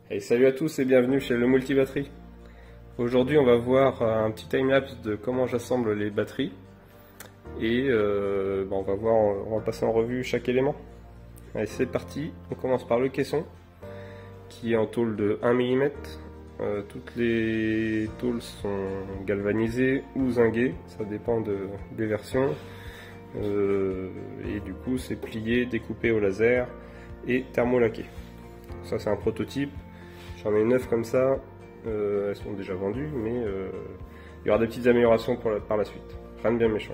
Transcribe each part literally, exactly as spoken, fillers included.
Et salut à tous et bienvenue chez le Multibatterie. Aujourd'hui on va voir un petit timelapse de comment j'assemble les batteries et euh, bah on va voir, on va passer en revue chaque élément. Allez, c'est parti, on commence par le caisson qui est en tôle de un millimètre. Euh, toutes les tôles sont galvanisées ou zinguées, ça dépend de, des versions. Euh, et du coup c'est plié, découpé au laser et thermolaqué. Ça c'est un prototype. J'en ai neuf comme ça, euh, elles sont déjà vendues, mais euh, il y aura des petites améliorations pour la, par la suite. Rien de bien méchant.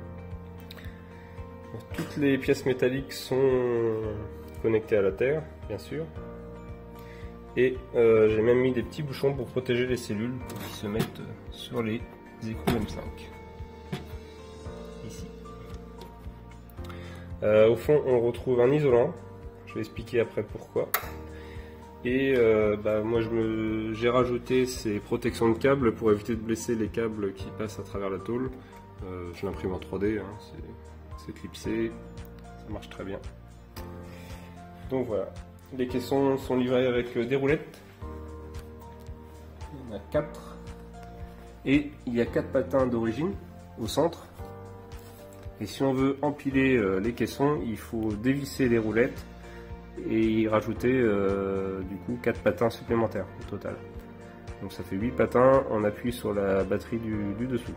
Alors, toutes les pièces métalliques sont connectées à la terre, bien sûr. Et euh, j'ai même mis des petits bouchons pour protéger les cellules pour qu'ils se mettent sur les écrous M cinq. Ici. Euh, au fond, on retrouve un isolant. Je vais expliquer après pourquoi. Et euh, bah, moi j'ai rajouté ces protections de câbles pour éviter de blesser les câbles qui passent à travers la tôle. Euh, je l'imprime en trois D, hein, c'est clipsé, ça marche très bien. Donc voilà, les caissons sont livrés avec des roulettes. Il y en a quatre. Et il y a quatre patins d'origine au centre. Et si on veut empiler euh, les caissons, il faut dévisser les roulettes et y rajouter euh, du coup quatre patins supplémentaires au total. Donc ça fait huit patins, on appuie sur la batterie du, du dessous.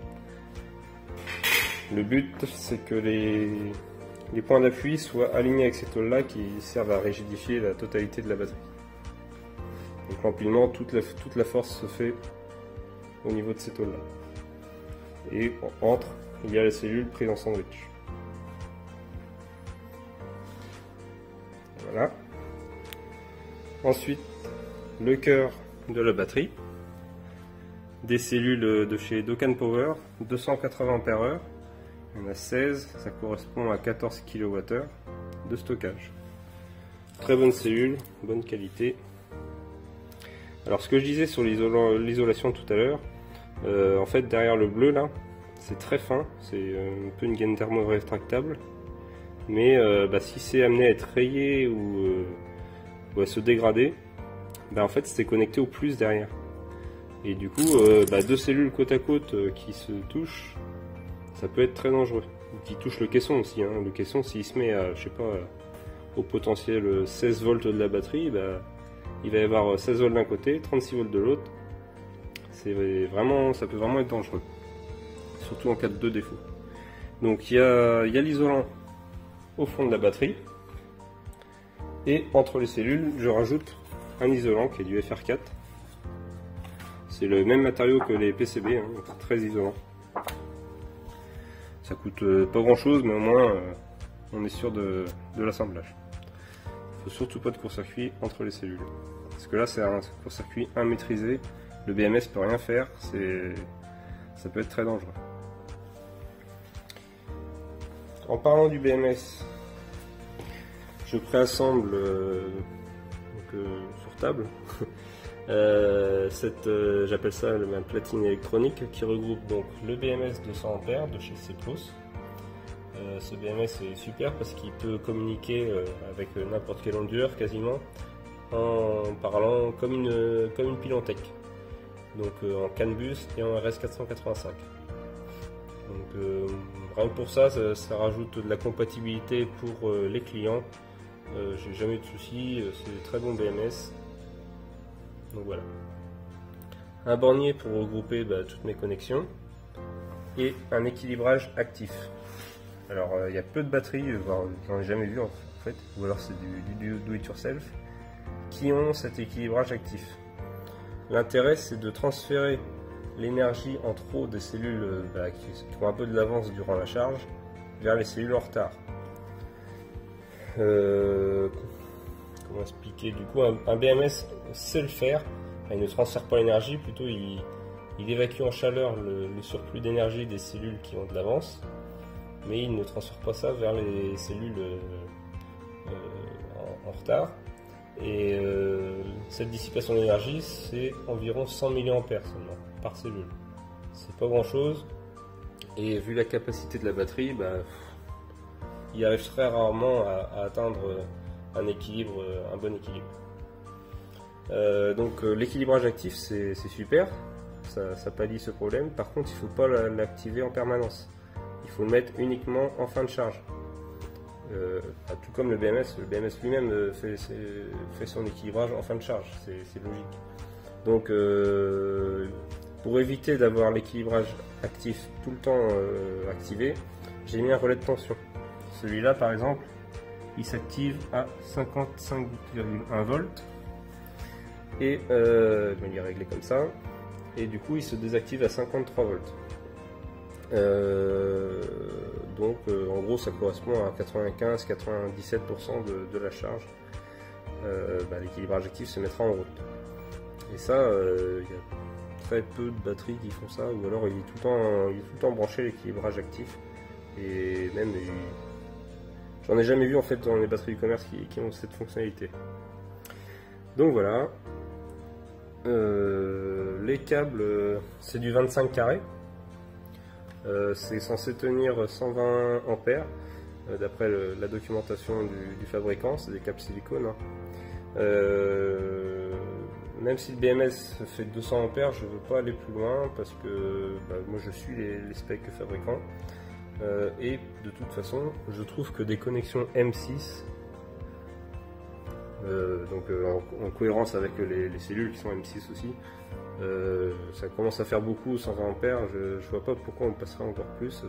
Le but c'est que les, les points d'appui soient alignés avec ces tôles là qui servent à rigidifier la totalité de la batterie. Donc l'empilement, toute la, toute la force se fait au niveau de ces tôles là. Et entre, il y a la cellule prise en sandwich. Voilà. Ensuite, le cœur de la batterie. Des cellules de chez Dokkan Power, deux cent quatre-vingts ampères heure. Il y en a seize, ça correspond à quatorze kilowattheures de stockage. Très bonne cellule, bonne qualité. Alors ce que je disais sur l'isolation tout à l'heure, euh, en fait derrière le bleu là, c'est très fin, c'est un peu une gaine thermo rétractable. Mais euh, bah, si c'est amené à être rayé ou, euh, ou à se dégrader, bah, en fait c'est connecté au plus derrière. Et du coup, euh, bah, deux cellules côte à côte euh, qui se touchent, ça peut être très dangereux. Qui touche le caisson aussi. Hein. Le caisson, s'il se met à, je sais pas, au potentiel seize volts de la batterie, bah, il va y avoir seize volts d'un côté, trente-six volts de l'autre. C'est vraiment, ça peut vraiment être dangereux. Surtout en cas de défaut. Donc il y a, y a l'isolant au fond de la batterie, et entre les cellules je rajoute un isolant qui est du F R quatre. C'est le même matériau que les P C B, hein, donc c'est très isolant. Ça coûte euh, pas grand chose, mais au moins euh, on est sûr de, de l'assemblage. Il faut surtout pas de court-circuit entre les cellules, parce que là c'est un court-circuit immaîtrisé, le B M S peut rien faire, ça peut être très dangereux. En parlant du B M S, je préassemble euh, donc, euh, sur table euh, cette, euh, j'appelle ça ma platine électronique qui regroupe donc le B M S deux cents ampères de chez Seplos. Euh, ce B M S est super parce qu'il peut communiquer euh, avec n'importe quelle onduleur quasiment en parlant comme une, comme une pile en tech, donc euh, en CAN bus et en R S quatre cent quatre-vingt-cinq. Donc euh, rien que pour ça, ça, ça rajoute de la compatibilité pour euh, les clients. Euh, j'ai jamais eu de soucis, c'est très bon B M S. Donc voilà. Un bornier pour regrouper bah, toutes mes connexions et un équilibrage actif. Alors il euh, y a peu de batteries, j'en ai jamais vu en fait, ou alors c'est du, du do it yourself qui ont cet équilibrage actif. L'intérêt c'est de transférer l'énergie en trop des cellules bah, qui, qui ont un peu de l'avance durant la charge vers les cellules en retard. Euh, comment expliquer? Du coup, un, un B M S sait le faire. Enfin, il ne transfère pas l'énergie, plutôt il, il évacue en chaleur le, le surplus d'énergie des cellules qui ont de l'avance, mais il ne transfère pas ça vers les cellules euh, euh, en, en retard. Et euh, cette dissipation d'énergie, c'est environ cent milliampères seulement par cellule. C'est pas grand chose, et vu la capacité de la batterie, bah, il arrive très rarement à, à atteindre un équilibre, un bon équilibre. Euh, donc euh, l'équilibrage actif c'est super, ça, ça pallie ce problème. Par contre il ne faut pas l'activer en permanence, il faut le mettre uniquement en fin de charge. Euh, bah, tout comme le B M S, le B M S lui-même fait, fait son équilibrage en fin de charge, c'est logique. Donc euh, pour éviter d'avoir l'équilibrage actif tout le temps euh, activé, j'ai mis un relais de tension. Celui-là par exemple, il s'active à cinquante-cinq virgule un volts et euh, il est réglé comme ça, et du coup il se désactive à cinquante-trois volts. Euh, donc euh, en gros ça correspond à quatre-vingt-quinze à quatre-vingt-dix-sept pour cent de, de la charge. Euh, bah, l'équilibrage actif se mettra en route. Et ça, il euh, y a très peu de batteries qui font ça, ou alors il est tout le temps, il est tout le temps branché l'équilibrage actif. Et même, j'en ai jamais vu en fait dans les batteries du commerce qui, qui ont cette fonctionnalité. Donc voilà. Euh, les câbles, c'est du vingt-cinq carrés. Euh, c'est censé tenir cent vingt ampères euh, d'après la documentation du, du fabricant, c'est des câbles silicone. Hein. Euh, même si le B M S fait deux cents ampères, je ne veux pas aller plus loin parce que bah, moi je suis les, les specs fabricants. Euh, et de toute façon, je trouve que des connexions M six, euh, donc euh, en, en cohérence avec les, les cellules qui sont M six aussi, Euh, ça commence à faire beaucoup, cent vingt ampères, je, je vois pas pourquoi on passerait encore plus.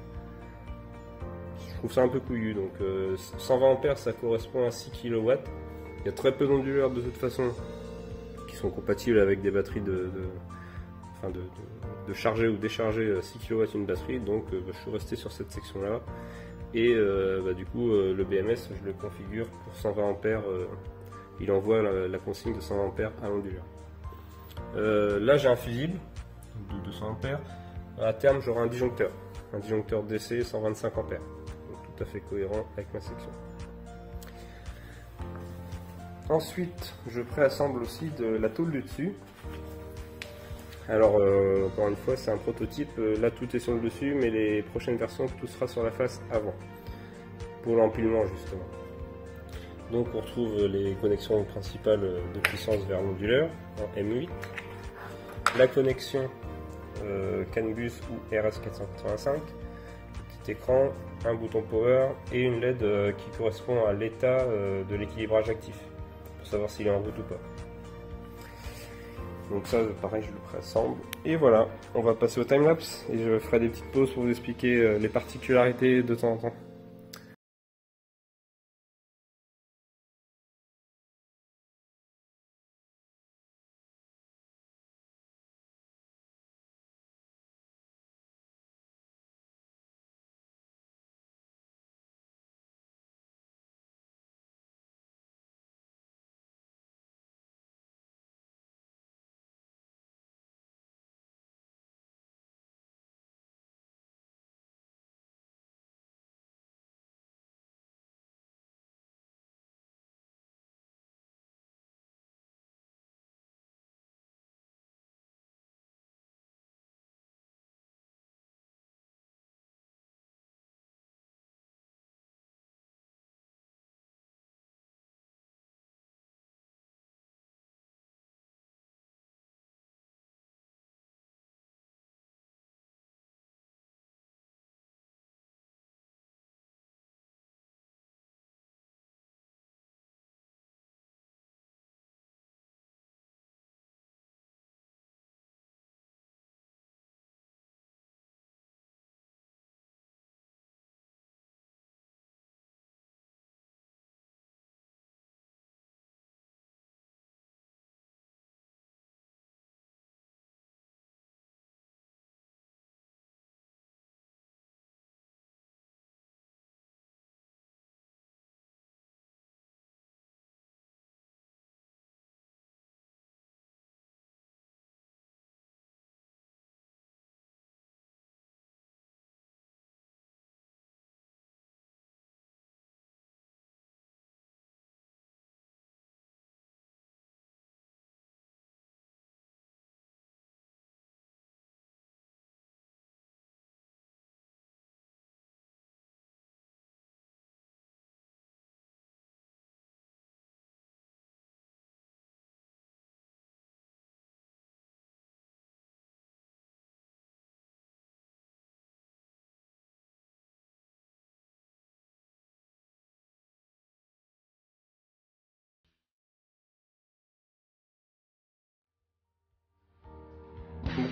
Je trouve ça un peu couillu. Donc euh, cent vingt ampères, ça correspond à six kilowatts. Il y a très peu d'onduleurs de toute façon qui sont compatibles avec des batteries de, de, enfin de, de, de charger ou décharger six kilowatts une batterie. Donc euh, bah, je suis resté sur cette section là. Et euh, bah, du coup euh, le B M S, je le configure pour cent vingt ampères. Euh, il envoie la, la consigne de cent vingt ampères à l'onduleur. Euh, là j'ai un fusible de deux cents ampères. À terme j'aurai un disjoncteur, un disjoncteur D C cent vingt-cinq ampères, donc tout à fait cohérent avec ma section. Ensuite je préassemble aussi de la tôle du dessus. Alors euh, encore une fois c'est un prototype, là tout est sur le dessus, mais les prochaines versions tout sera sur la face avant, pour l'empilement justement. Donc on retrouve les connexions principales de puissance vers l'onduleur en M huit, la connexion euh, CAN bus ou R S quatre cent quatre-vingt-cinq, petit écran, un bouton power et une L E D euh, qui correspond à l'état euh, de l'équilibrage actif, pour savoir s'il est en route ou pas. Donc ça pareil je le préassemble. Et voilà, on va passer au timelapse et je ferai des petites pauses pour vous expliquer euh, les particularités de temps en temps.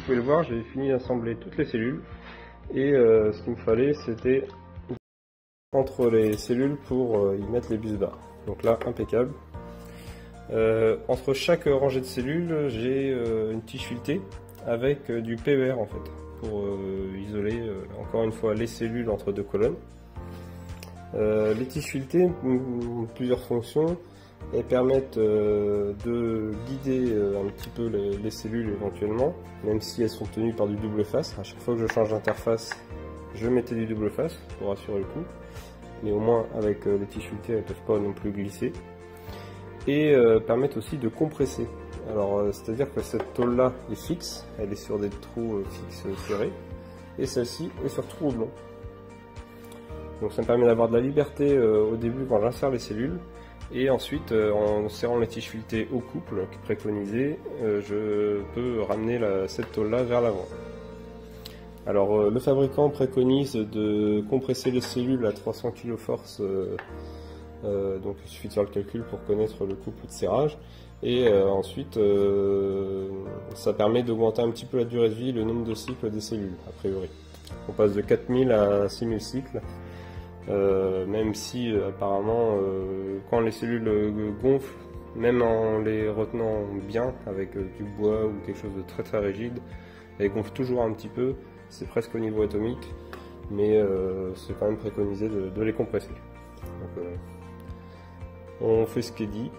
pouvez le voir, j'ai fini d'assembler toutes les cellules et euh, ce qu'il me fallait c'était entre les cellules pour euh, y mettre les bus bars. Donc là, impeccable. Euh, entre chaque rangée de cellules, j'ai euh, une tige filetée avec euh, du P E R en fait, pour euh, isoler euh, encore une fois les cellules entre deux colonnes. Euh, les tiges filetées ont plusieurs fonctions. Elles permettent euh, de guider euh, un petit peu les, les cellules éventuellement, même si elles sont tenues par du double face. À chaque fois que je change d'interface, je mettais du double face pour assurer le coup. Mais au moins avec euh, les tiges filetées, elles ne peuvent pas non plus glisser. Et euh, permettent aussi de compresser. Alors euh, c'est à dire que cette tôle là est fixe, elle est sur des trous euh, fixes euh, serrés, et celle-ci est sur trous oblongs. Donc ça me permet d'avoir de la liberté euh, au début quand j'insère les cellules, et ensuite euh, en serrant les tiges filetées au couple qui est préconisé, euh, je peux ramener la, cette tôle là vers l'avant. Alors euh, le fabricant préconise de compresser les cellules à trois cents kiloforce, euh, euh, donc il suffit de faire le calcul pour connaître le couple de serrage, et euh, ensuite euh, ça permet d'augmenter un petit peu la durée de vie, le nombre de cycles des cellules a priori. On passe de quatre mille à six mille cycles. Euh, même si euh, apparemment euh, quand les cellules euh, gonflent, même en les retenant bien avec euh, du bois ou quelque chose de très très rigide, elles gonflent toujours un petit peu, c'est presque au niveau atomique, mais euh, c'est quand même préconisé de, de les compresser. Donc, euh, on fait ce qui est dit.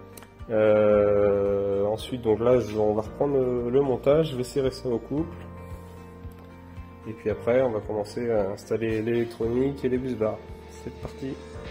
Euh, ensuite donc là je, on va reprendre le, le montage, je vais serrer ça au couple. Et puis après, on va commencer à installer l'électronique et les bus bars. C'est parti!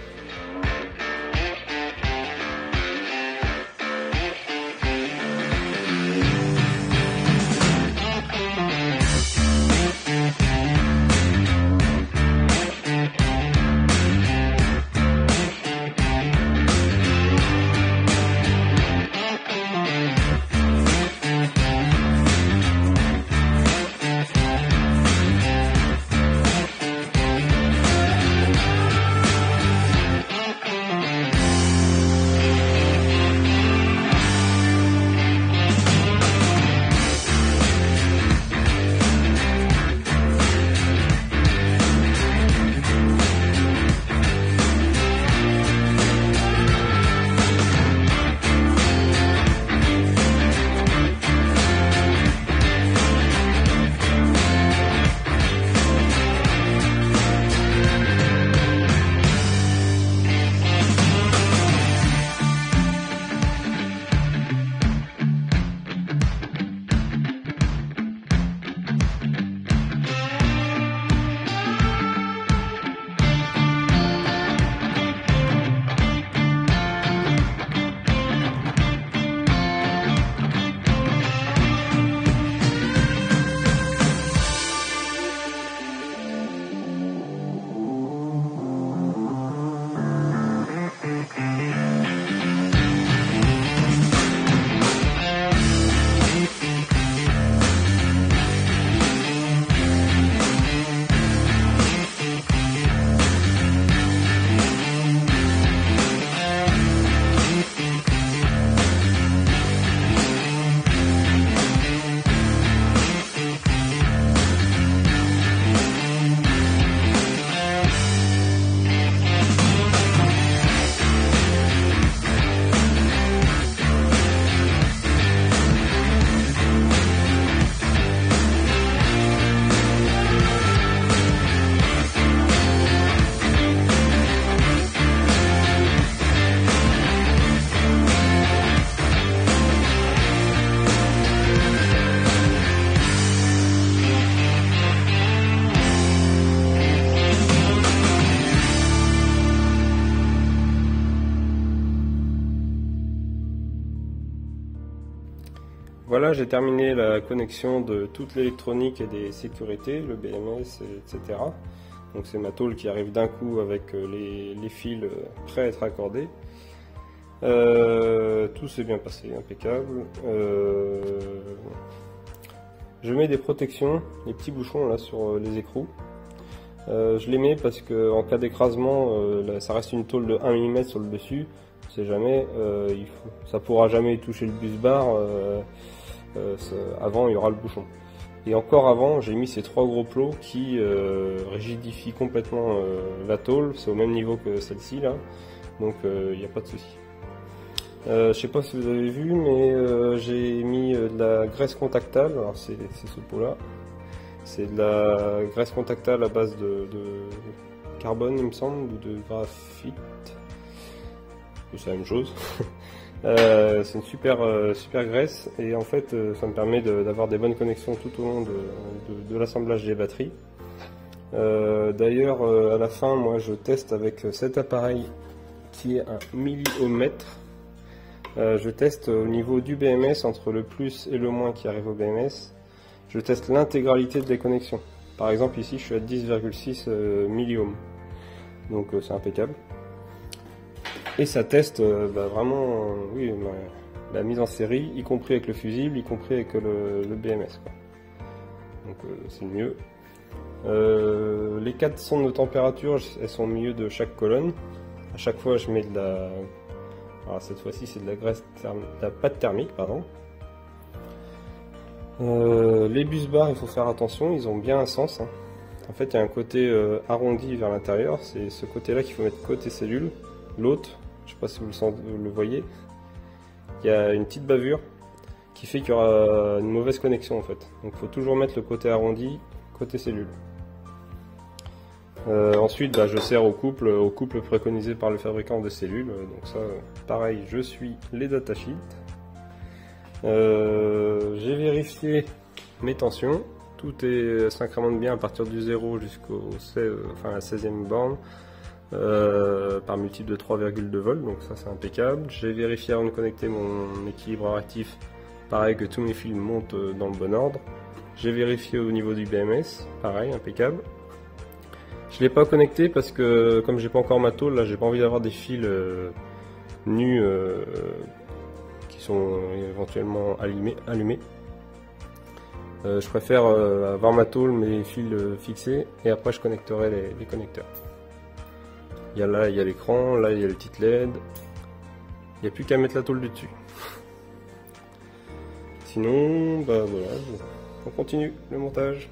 Voilà, j'ai terminé la connexion de toute l'électronique et des sécurités, le B M S, et cetera. Donc c'est ma tôle qui arrive d'un coup avec les, les fils prêts à être accordés. Euh, tout s'est bien passé, impeccable. Euh, je mets des protections, les petits bouchons là sur les écrous. Euh, je les mets parce que en cas d'écrasement, euh, ça reste une tôle de un millimètre sur le dessus. On sait jamais, euh, il faut, ça pourra jamais toucher le bus bar. Euh, euh, avant, il y aura le bouchon. Et encore avant, j'ai mis ces trois gros plots qui euh, rigidifient complètement euh, la tôle. C'est au même niveau que celle-ci là, donc il euh, n'y a pas de souci. Euh, je sais pas si vous avez vu, mais euh, j'ai mis euh, de la graisse contactale. Alors c'est ce pot là. C'est de la graisse contactale à base de, de carbone, il me semble, ou de graphite. C'est la même chose. euh, c'est une super, euh, super graisse et en fait euh, ça me permet d'avoir de, des bonnes connexions tout au long de, de, de l'assemblage des batteries. Euh, D'ailleurs euh, à la fin, moi je teste avec cet appareil qui est un milliohmmètre. Euh, je teste au niveau du B M S entre le plus et le moins qui arrive au B M S. Je teste l'intégralité de les connexions. Par exemple ici je suis à dix virgule six euh, milliohms. Donc euh, c'est impeccable. Et ça teste euh, bah, vraiment euh, oui, la, la mise en série, y compris avec le fusible, y compris avec le, le B M S, quoi. Donc euh, c'est mieux. Euh, les quatre sondes de température, elles sont au milieu de chaque colonne. À chaque fois je mets de la... Alors cette fois-ci c'est de la graisse therm... de la pâte thermique, pardon. Euh, les bus bars, il faut faire attention, ils ont bien un sens, hein. En fait il y a un côté euh, arrondi vers l'intérieur, c'est ce côté là qu'il faut mettre côté cellule. L'autre, je sais pas si vous le, sentez, vous le voyez, il y a une petite bavure qui fait qu'il y aura une mauvaise connexion en fait. Donc il faut toujours mettre le côté arrondi, côté cellule. Euh, ensuite bah, je sers au couple, au couple préconisé par le fabricant de cellules. Donc ça, pareil, je suis les datasheets. Euh, J'ai vérifié mes tensions. Tout est s'incrémente bien à partir du zéro jusqu'au enfin, la seizième borne. Euh, par multiple de trois virgule deux volts, donc ça c'est impeccable. J'ai vérifié avant de connecter mon équilibreur actif, pareil, que tous mes fils montent dans le bon ordre. J'ai vérifié au niveau du B M S, pareil, impeccable. Je l'ai pas connecté parce que comme j'ai pas encore ma tôle, là j'ai pas envie d'avoir des fils euh, nus euh, qui sont éventuellement allumés. allumés. Euh, je préfère euh, avoir ma tôle, mes fils euh, fixés, et après je connecterai les, les connecteurs. Il y a là, il y a l'écran, là il y a le petit L E D. Il n'y a plus qu'à mettre la tôle dessus. Sinon, bah voilà, on continue le montage.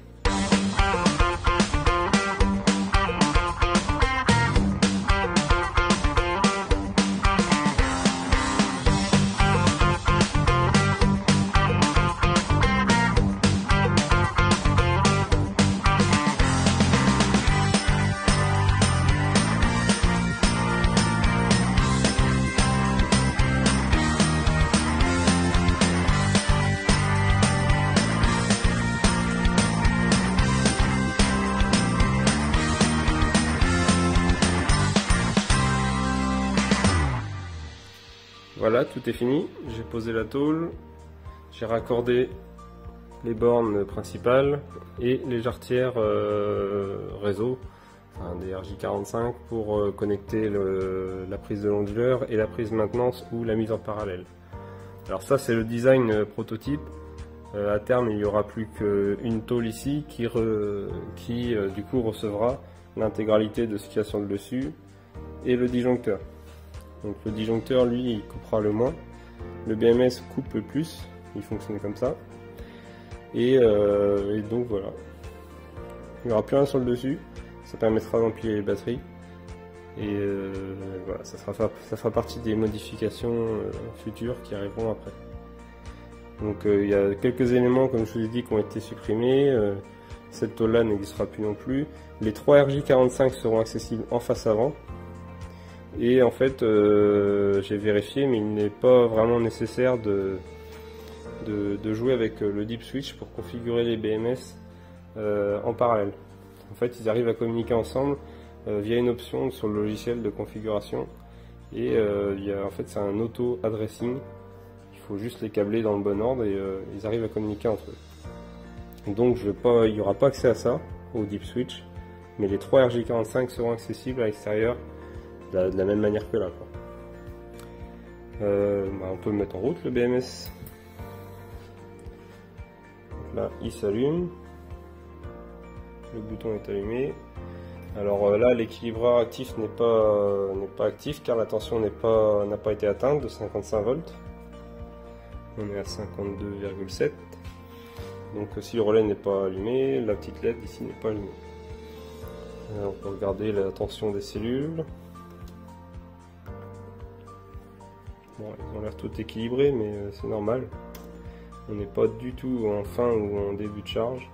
Voilà, tout est fini, j'ai posé la tôle, j'ai raccordé les bornes principales et les jarretières euh, réseau, enfin des R J quarante-cinq pour euh, connecter le, la prise de l'onduleur et la prise maintenance ou la mise en parallèle. Alors ça c'est le design euh, prototype, euh, à terme il n'y aura plus qu'une tôle ici qui, re, qui euh, du coup recevra l'intégralité de ce qu'il y a sur le dessus et le disjoncteur. Donc le disjoncteur, lui, il coupera le moins. Le B M S coupe le plus. Il fonctionne comme ça. Et, euh, et donc voilà. Il n'y aura plus rien sur le dessus. Ça permettra d'empiler les batteries. Et euh, voilà, ça fera, ça fera partie des modifications euh, futures qui arriveront après. Donc euh, il y a quelques éléments, comme je vous ai dit, qui ont été supprimés. Euh, cette tôle-là n'existera plus non plus. Les trois R J quarante-cinq seront accessibles en face avant. Et en fait, euh, j'ai vérifié, mais il n'est pas vraiment nécessaire de, de, de jouer avec le deep switch pour configurer les B M S euh, en parallèle. En fait, ils arrivent à communiquer ensemble euh, via une option sur le logiciel de configuration. Et euh, il y a, en fait, c'est un auto-addressing. Il faut juste les câbler dans le bon ordre et euh, ils arrivent à communiquer entre eux. Donc, je vais pas, il n'y aura pas accès à ça, au deep switch, mais les trois R J quarante-cinq seront accessibles à l'extérieur de la, de la même manière que là, quoi. Euh, bah on peut le mettre en route, le B M S. Donc là, il s'allume. Le bouton est allumé. Alors euh, là, l'équilibreur actif n'est pas, euh, n'est pas actif car la tension n'est pas, n'a pas été atteinte de cinquante-cinq volts. On est à cinquante-deux virgule sept. Donc si le relais n'est pas allumé, la petite L E D ici n'est pas allumée. Euh, on peut regarder la tension des cellules. Bon, ils ont l'air tout équilibrés, mais euh, c'est normal. On n'est pas du tout en fin ou en début de charge.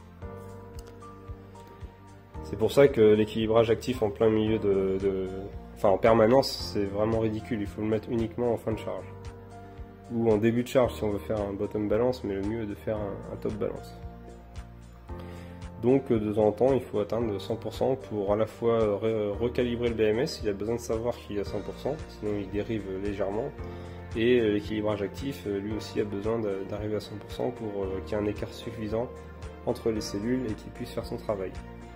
C'est pour ça que l'équilibrage actif en plein milieu de, de... Enfin en permanence, c'est vraiment ridicule. Il faut le mettre uniquement en fin de charge. Ou en début de charge si on veut faire un bottom balance, mais le mieux est de faire un, un top balance. Donc de temps en temps, il faut atteindre cent pour cent pour à la fois re recalibrer le B M S. Il a besoin de savoir qu'il est à cent pour cent, sinon il dérive légèrement. Et l'équilibrage actif, lui aussi, a besoin d'arriver à cent pour cent pour qu'il y ait un écart suffisant entre les cellules et qu'il puisse faire son travail.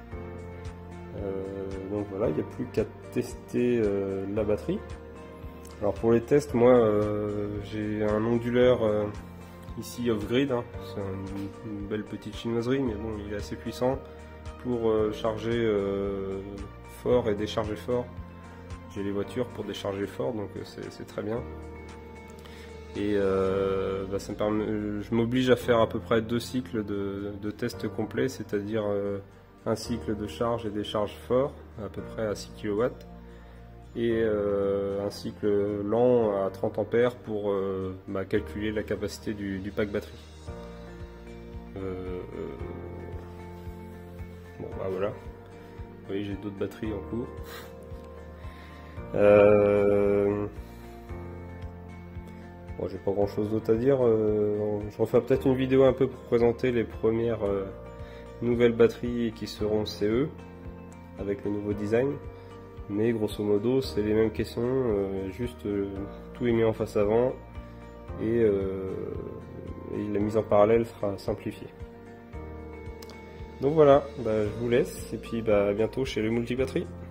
Euh, donc voilà, il n'y a plus qu'à tester euh, la batterie. Alors pour les tests, moi euh, j'ai un onduleur euh, ici off-grid, hein. C'est une, une belle petite chinoiserie, mais bon, il est assez puissant pour euh, charger euh, fort et décharger fort. J'ai les voitures pour décharger fort, donc c'est très bien. Et euh, bah, ça me permet, je m'oblige à faire à peu près deux cycles de, de tests complets, c'est-à-dire euh, un cycle de charge et décharge fort, à peu près à six kilowatts, et euh, un cycle lent à trente ampères pour euh, bah, calculer la capacité du, du pack batterie. Euh, euh, bon bah voilà, vous voyez, j'ai d'autres batteries en cours. Euh, bon, j'ai pas grand chose d'autre à dire. Euh, je referai peut-être une vidéo un peu pour présenter les premières euh, nouvelles batteries qui seront C E avec le nouveau design. Mais grosso modo, c'est les mêmes questions, euh, juste euh, tout est mis en face avant et, euh, et la mise en parallèle sera simplifiée. Donc voilà, bah, je vous laisse et puis bah, à bientôt chez le Multibatterie.